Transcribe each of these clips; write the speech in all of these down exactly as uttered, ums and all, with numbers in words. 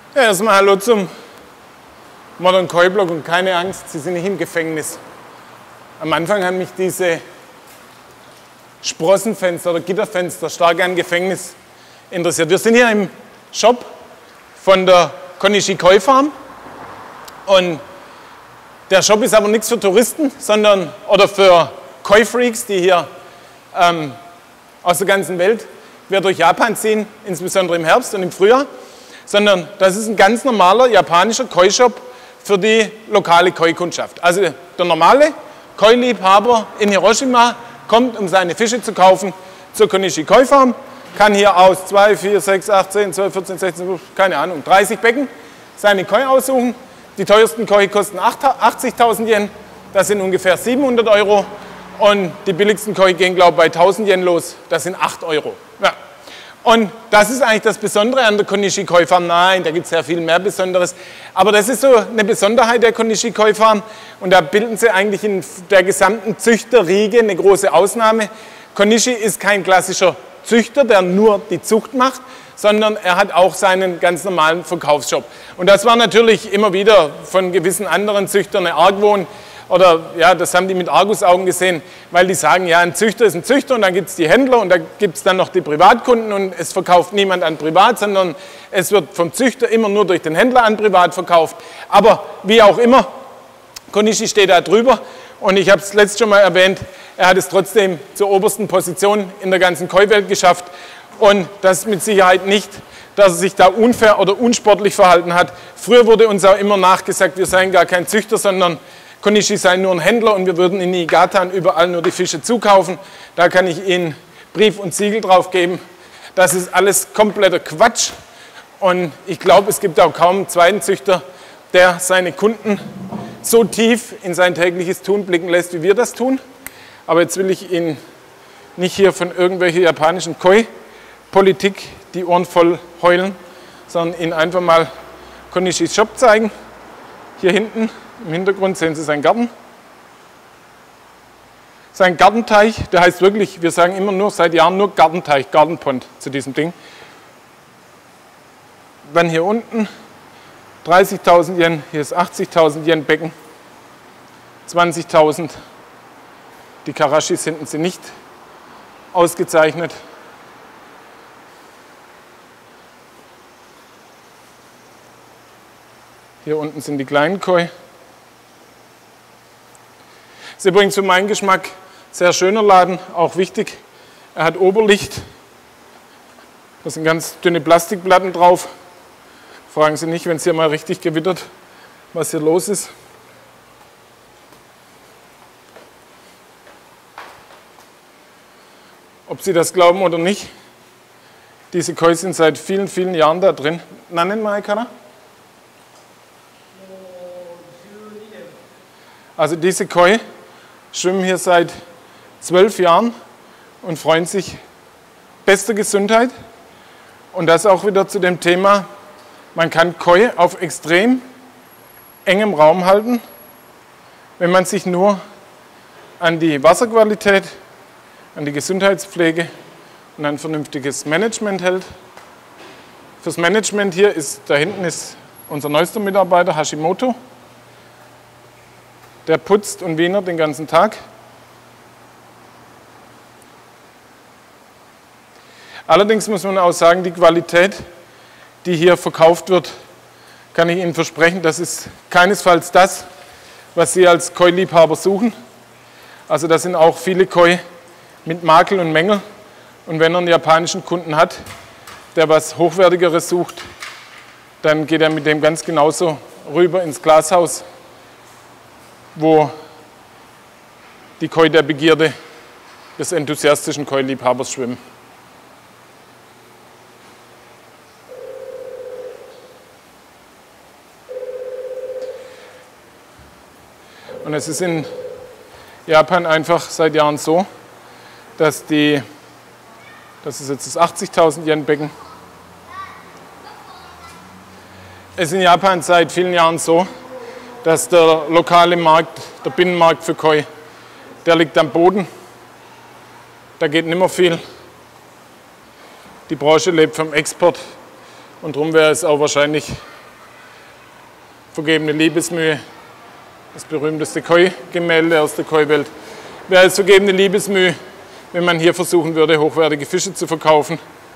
Ja, erstmal hallo zum Modern Koi Blog und keine Angst, Sie sind nicht im Gefängnis. Am Anfang haben mich diese Sprossenfenster oder Gitterfenster stark an Gefängnis interessiert. Wir sind hier im Shop von der Konishi Koi Farm und der Shop ist aber nichts für Touristen, sondern oder für Koi Freaks, die hier ähm, aus der ganzen Welt quer durch Japan ziehen, insbesondere im Herbst und im Frühjahr, sondern das ist ein ganz normaler japanischer Koi-Shop für die lokale Koi-Kundschaft. Also der normale Koi-Liebhaber in Hiroshima kommt, um seine Fische zu kaufen, zur Konishi Koi Farm, kann hier aus zwei, vier, sechs, acht, zehn, zwölf, vierzehn, sechzehn, keine Ahnung, dreißig Becken seine Koi aussuchen. Die teuersten Koi kosten achtzigtausend Yen, das sind ungefähr siebenhundert Euro. Und die billigsten Koi gehen, glaube ich, bei tausend Yen los, das sind acht Euro. Ja. Und das ist eigentlich das Besondere an der Konishi Koi Farm. Nein, da gibt es ja viel mehr Besonderes. Aber das ist so eine Besonderheit der Konishi Koi Farm. Und da bilden sie eigentlich in der gesamten Züchterriege eine große Ausnahme. Konishi ist kein klassischer Züchter, der nur die Zucht macht, sondern er hat auch seinen ganz normalen Verkaufsshop. Und das war natürlich immer wieder von gewissen anderen Züchtern eine Argwohn. Oder ja, das haben die mit Argusaugen gesehen, weil die sagen, ja, ein Züchter ist ein Züchter und dann gibt es die Händler und da gibt es dann noch die Privatkunden und es verkauft niemand an Privat, sondern es wird vom Züchter immer nur durch den Händler an Privat verkauft. Aber wie auch immer, Konishi steht da drüber und ich habe es letztes schon mal erwähnt, er hat es trotzdem zur obersten Position in der ganzen Koi-Welt geschafft und das mit Sicherheit nicht, dass er sich da unfair oder unsportlich verhalten hat. Früher wurde uns auch immer nachgesagt, wir seien gar kein Züchter, sondern Konishi sei nur ein Händler und wir würden in Niigatan überall nur die Fische zukaufen. Da kann ich Ihnen Brief und Siegel drauf geben. Das ist alles kompletter Quatsch. Und ich glaube, es gibt auch kaum einen zweiten Züchter, der seine Kunden so tief in sein tägliches Tun blicken lässt, wie wir das tun. Aber jetzt will ich Ihnen nicht hier von irgendwelcher japanischen Koi-Politik die Ohren voll heulen, sondern Ihnen einfach mal Konishis Shop zeigen. Hier hinten im Hintergrund sehen Sie seinen Garten. Sein Gartenteich, der heißt wirklich, wir sagen immer nur seit Jahren nur Gartenteich, Garden Pond zu diesem Ding. Dann hier unten dreißigtausend Yen, hier ist achtzigtausend Yen Becken, zwanzigtausend. Die Karashis hinten sind nicht ausgezeichnet. Hier unten sind die kleinen Koi. Ist übrigens für meinen Geschmack sehr schöner Laden, auch wichtig. Er hat Oberlicht. Da sind ganz dünne Plastikplatten drauf. Fragen Sie nicht, wenn es hier mal richtig gewittert, was hier los ist. Ob Sie das glauben oder nicht, diese Koi sind seit vielen, vielen Jahren da drin. Nannen Maikara? Also diese Koi schwimmen hier seit zwölf Jahren und freuen sich bester Gesundheit. Und das auch wieder zu dem Thema, man kann Koi auf extrem engem Raum halten, wenn man sich nur an die Wasserqualität, an die Gesundheitspflege und ein vernünftiges Management hält. Fürs Management hier ist, da hinten ist unser neuester Mitarbeiter Hashimoto. Der putzt und wienert den ganzen Tag. Allerdings muss man auch sagen, die Qualität, die hier verkauft wird, kann ich Ihnen versprechen, das ist keinesfalls das, was Sie als Koi-Liebhaber suchen. Also da sind auch viele Koi mit Makel und Mängel. Und wenn er einen japanischen Kunden hat, der was Hochwertigeres sucht, dann geht er mit dem ganz genauso rüber ins Glashaus, wo die Koi der Begierde des enthusiastischen Koi-Liebhabers schwimmen. Und es ist in Japan einfach seit Jahren so, dass die, das ist jetzt das achtzigtausend Yen Becken, es ist in Japan seit vielen Jahren so, dass der lokale Markt, der Binnenmarkt für Koi, der liegt am Boden. Da geht nicht mehr viel. Die Branche lebt vom Export und darum wäre es auch wahrscheinlich vergebene Liebesmühe, das berühmteste Koi-Gemälde aus der Koi-Welt. Wäre es vergebene Liebesmühe, wenn man hier versuchen würde, hochwertige Fische zu verkaufen.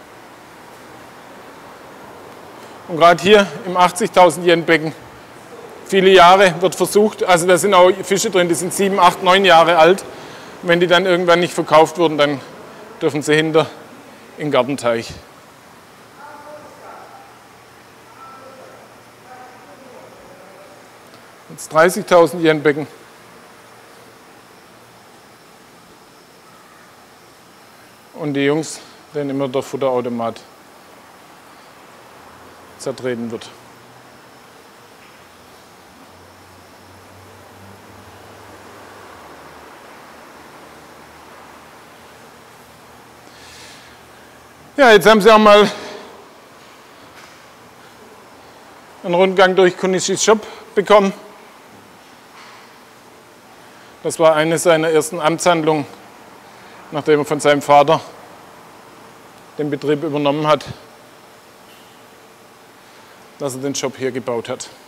Und gerade hier im achtzigtausend Yen Becken, viele Jahre wird versucht, also da sind auch Fische drin, die sind sieben, acht, neun Jahre alt. Und wenn die dann irgendwann nicht verkauft wurden, dann dürfen sie hinter in den Gartenteich. Jetzt dreißigtausend Yen Becken. Und die Jungs, denen immer der Futterautomat zertreten wird. Ja, jetzt haben Sie auch mal einen Rundgang durch Konishis Shop bekommen. Das war eine seiner ersten Amtshandlungen, nachdem er von seinem Vater den Betrieb übernommen hat, dass er den Shop hier gebaut hat.